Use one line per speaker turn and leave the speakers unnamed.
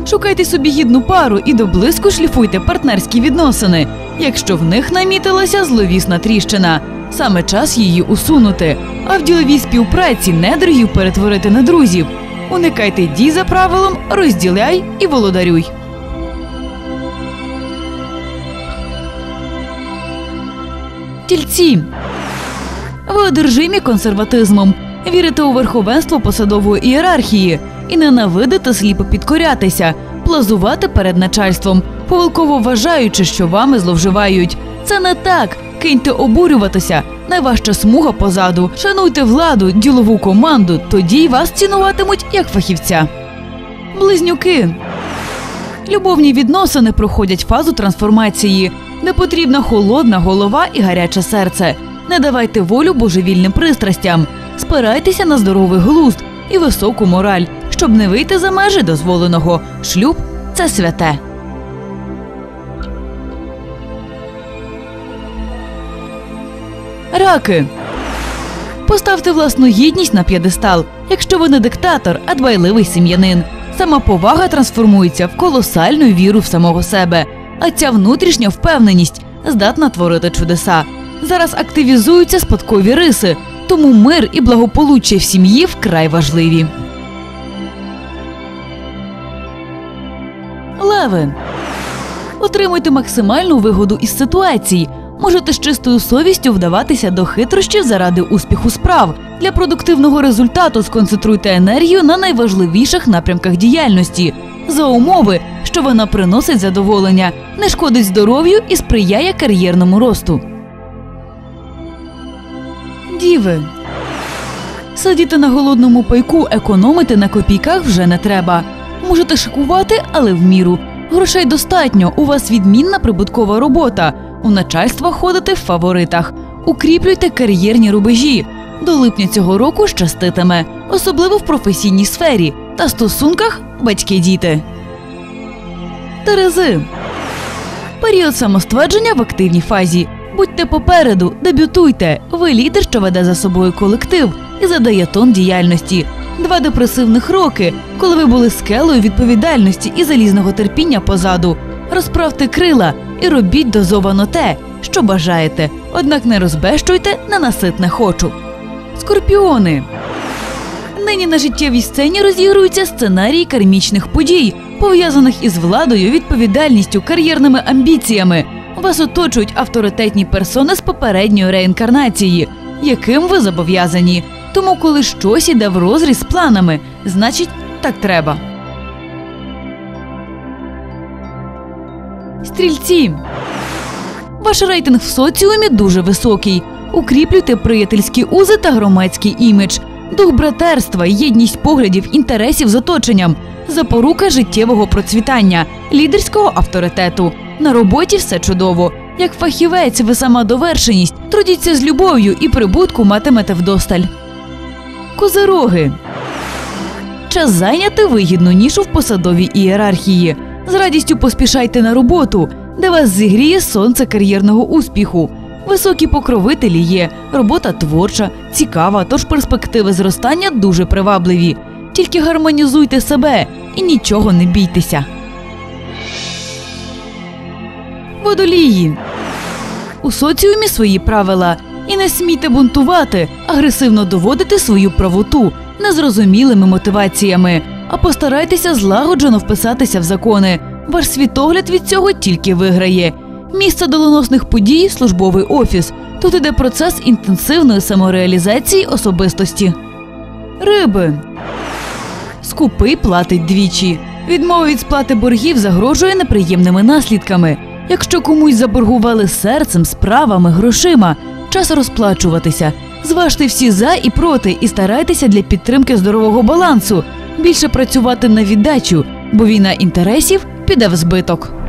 Шукайте собі гідну пару і до блиску шліфуйте партнерські відносини, якщо в них намітилася зловісна тріщина. Саме час її усунути. А в діловій співпраці недругів перетворити на друзів. Уникайте дій за правилом «розділяй і володарюй». Тільці. Ви одержимі консерватизмом, вірите у верховенство посадової ієрархії і ненавидите сліпо підкорятися, плазувати перед начальством, помилково вважаючи, що вами зловживають. Це не так. Киньте обурюватися. Найважча смуга позаду. Шануйте владу, ділову команду, тоді й вас цінуватимуть як фахівця. Близнюки. Любовні відносини проходять фазу трансформації, де потрібна холодна голова і гаряче серце. Не давайте волю божевільним пристрастям. Спирайтеся на здоровий глузд і високу мораль, щоб не вийти за межі дозволеного. Шлюб – це святе. Раки. Поставте власну гідність на п'єдестал, якщо ви не диктатор, а дбайливий сім'янин. Самоповага трансформується в колосальну віру в самого себе, а ця внутрішня впевненість здатна творити чудеса. Зараз активізуються спадкові риси, тому мир і благополуччя в сім'ї вкрай важливі. Леви. Отримуйте максимальну вигоду із ситуацій. Можете з чистою совістю вдаватися до хитрощів заради успіху справ. Для продуктивного результату сконцентруйте енергію на найважливіших напрямках діяльності. За умови, що вона приносить задоволення, не шкодить здоров'ю і сприяє кар'єрному росту. Діви. Сидіти на голодному пайку, економити на копійках вже не треба. Можете шикувати, але в міру. Грошей достатньо, у вас відмінна прибуткова робота. У начальства ходите в фаворитах. Укріплюйте кар'єрні рубежі. До липня цього року щаститиме, особливо в професійній сфері та стосунках батьки-діти. Терези. Період самоствердження в активній фазі. Будьте попереду, дебютуйте. Ви лідер, що веде за собою колектив і задає тон діяльності. 2 депресивних роки, коли ви були скелею відповідальності і залізного терпіння позаду. Розправте крила і робіть дозовано те, що бажаєте, однак не розбещуйте ненаситне «хочу». Скорпіони. Нині на життєвій сцені розігруються сценарії кармічних подій, пов'язаних із владою, відповідальністю, кар'єрними амбіціями. Вас оточують авторитетні персони з попередньої реінкарнації, яким ви зобов'язані. Тому коли щось іде в розріз з планами, значить так треба. Стрільці. Ваш рейтинг в соціумі дуже високий. Укріплюйте приятельські узи та громадський імідж. Дух братерства, єдність поглядів, інтересів з оточенням. Запорука життєвого процвітання, лідерського авторитету. На роботі все чудово. Як фахівець ви сама довершеність. Трудіться з любов'ю і прибутку матимете вдосталь. Козироги. Час зайняти вигідну нішу в посадовій ієрархії. З радістю поспішайте на роботу, де вас зігріє сонце кар'єрного успіху. Високі покровителі є, робота творча, цікава, тож перспективи зростання дуже привабливі. Тільки гармонізуйте себе і нічого не бійтеся. Водолії. У соціумі свої правила. І не смійте бунтувати, агресивно доводити свою правоту незрозумілими мотиваціями. А постарайтеся злагоджено вписатися в закони. Ваш світогляд від цього тільки виграє. Місце доленосних подій – службовий офіс. Тут іде процес інтенсивної самореалізації особистості. Риби. Скупий платить двічі. Відмова від сплати боргів загрожує неприємними наслідками. Якщо комусь заборгували серцем, справами, грошима, час розплачуватися. Зважте всі за і проти і старайтеся для підтримки здорового балансу. Більше працювати на віддачу, бо війна інтересів піде в збиток.